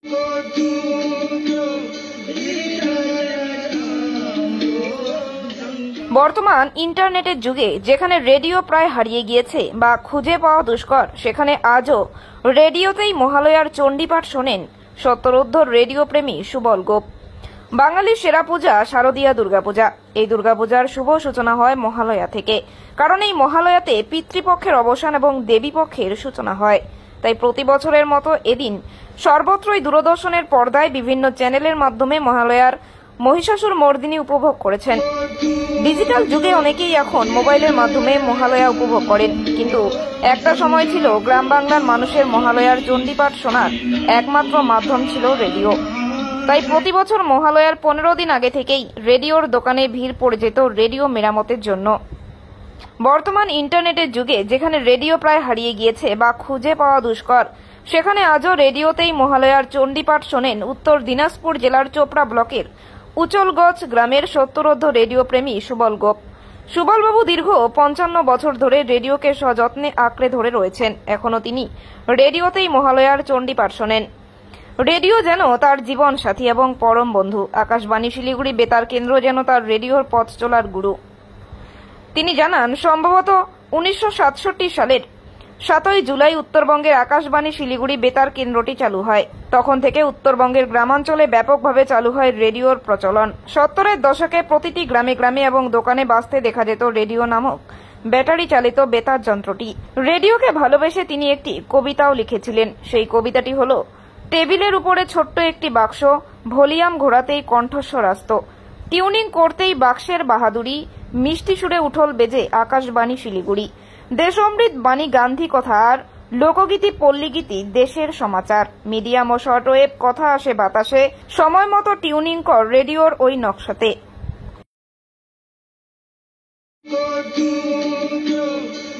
বর্তমান ইন্টারনেটের যুগে যেখানে রেডিও প্রায় হারিয়ে গিয়েছে বা খুঁজে পাওয়া দুষ্কর, সেখানে আজও রেডিওতেই মহালয়ার চণ্ডীপাঠ শোনেন সত্তরোর্ধ্ব রেডিও প্রেমী সুবল গোপ। বাঙালির সেরা পূজা শারদীয়া দুর্গাপূজা। এই দুর্গাপূজার শুভ সূচনা হয় মহালয়া থেকে, কারণ এই মহালয়াতে পিতৃপক্ষের অবসান এবং দেবীপক্ষের সূচনা হয়। তাই প্রতি বছরের মতো এদিন সর্বত্রই দূরদর্শনের পর্দায় বিভিন্ন চ্যানেলের মাধ্যমে মহালয়ার মহিষাসুর মর্দিনী উপভোগ করেছেন। ডিজিটাল যুগে অনেকেই এখন মোবাইলের মাধ্যমে মহালয়া উপভোগ করেন, কিন্তু একটা সময় ছিল গ্রাম বাংলার মানুষের মহালয়ার চণ্ডীপাঠ শোনার একমাত্র মাধ্যম ছিল রেডিও। তাই প্রতি বছর মহালয়ার 15 দিন আগে থেকেই রেডিওর দোকানে ভিড় পড়ে যেত রেডিও মেরামতের জন্য। বর্তমান ইন্টারনেটের যুগে যেখানে রেডিও প্রায় হারিয়ে গিয়েছে বা খুঁজে পাওয়া দুষ্কর, সেখানে আজও রেডিওতেই মহালয়ার চণ্ডীপাঠ শোনেন উত্তর দিনাজপুর জেলার চোপড়া ব্লকের উচলগঞ্জ গ্রামের সত্তরোর্ধ্ব রেডিও প্রেমী সুবল গোপ। সুবলবাবু দীর্ঘ 55 বছর ধরে রেডিওকে সযত্নে আঁকড়ে ধরে রয়েছেন। এখনো তিনি রেডিওতেই মহালয়ার চণ্ডীপাঠ শোনেন। রেডিও যেন তার জীবন সাথী এবং পরম বন্ধু। আকাশবাণী শিলিগুড়ি বেতার কেন্দ্র যেন তার রেডিওর পথ চলার গুরু। তিনি জানান, সম্ভবত 1967 সালের 7 জুলাই উত্তরবঙ্গের আকাশবাণী শিলিগুড়ি বেতার কেন্দ্রটি চালু হয়। তখন থেকে উত্তরবঙ্গের গ্রামাঞ্চলে ব্যাপকভাবে চালু হয় রেডিওর প্রচলন। 70-এর দশকে প্রতিটি গ্রামে গ্রামে এবং দোকানে বাজতে দেখা যেত রেডিও নামক ব্যাটারি চালিত বেতার যন্ত্রটি। রেডিওকে ভালোবেসে তিনি একটি কবিতাও লিখেছিলেন। সেই কবিতাটি হল, টেবিলের উপরে ছোট্ট একটি বাক্স, ভলিউম ঘোরাতেই কণ্ঠস্বর আসত, টিউনিং করতেই বাক্সের বাহাদুরি, মিষ্টি সুরে উঠল বেজে আকাশবাণী শিলিগুড়ি। দেশমৃত বাণী গান্ধী কথা আর লোকগীতি পল্লীগীতি দেশের সমাচার। মিডিয়াম ও শর্টওয়েভ কথা আসে বাতাসে, সময় মতো টিউনিং কর রেডিওর ওই নকশাতে।